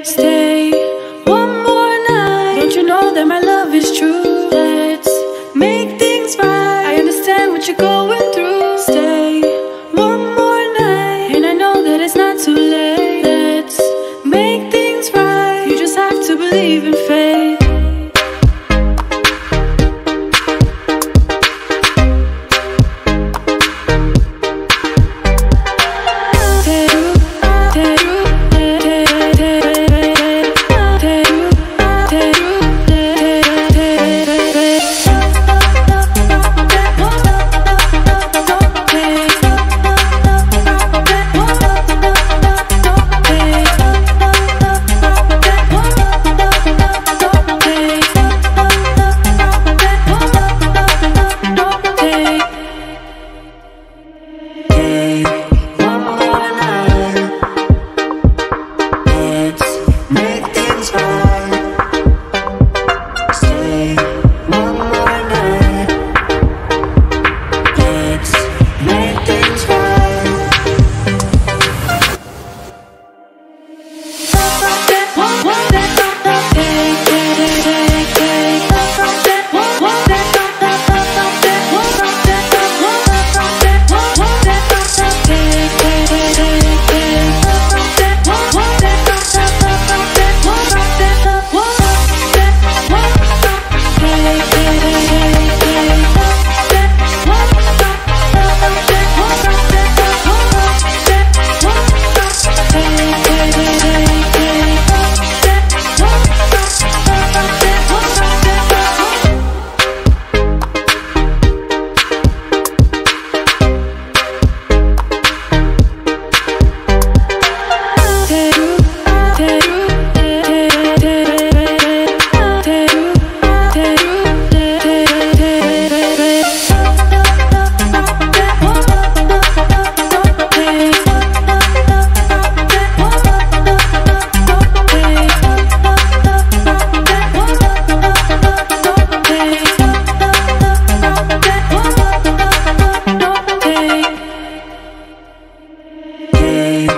Stay one more night. Don't you know that my love is true? Let's make things right. I understand what you're going through. Stay one more night, and I know that it's not too late. Let's make things right. You just have to believe in fate. Hey.